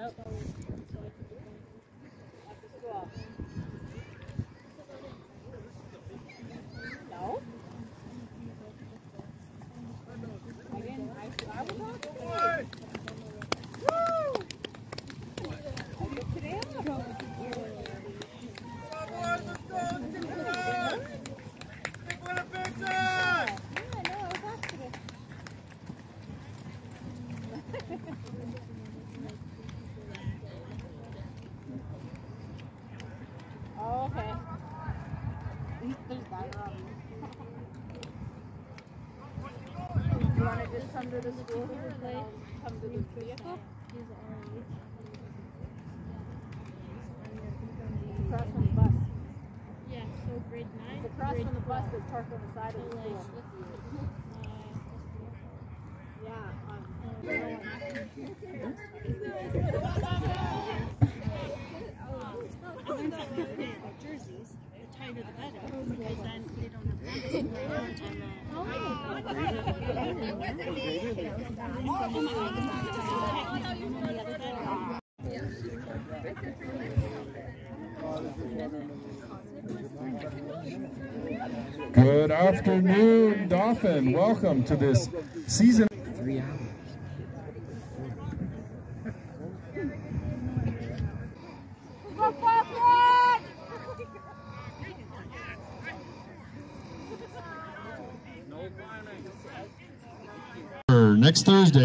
Come to the school here and then come to the vehicle? Across from the bus. Yeah, so grade 9. It's across from the bus that's parked on the side of the school. Jerseys, the tighter the better, because then they don't have Good afternoon, Dauphin. Welcome to this season. 3 hours. Next Thursday.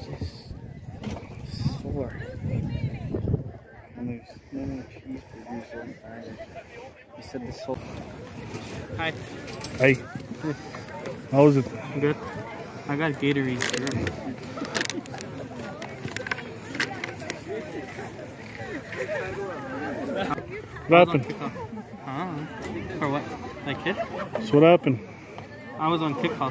4. And there's no cheeseburgers on time. You said this whole. Hi. Hey. How was it? Good. I got Gatorade. What happened? For what? Like kid? So what happened? I was on kickoff.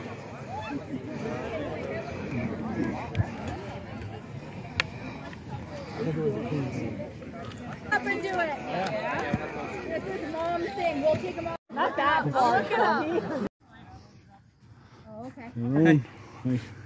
Up and do it. This is mom's thing. We'll take them all. Not that far. Oh, look at him. Oh, okay. Hey.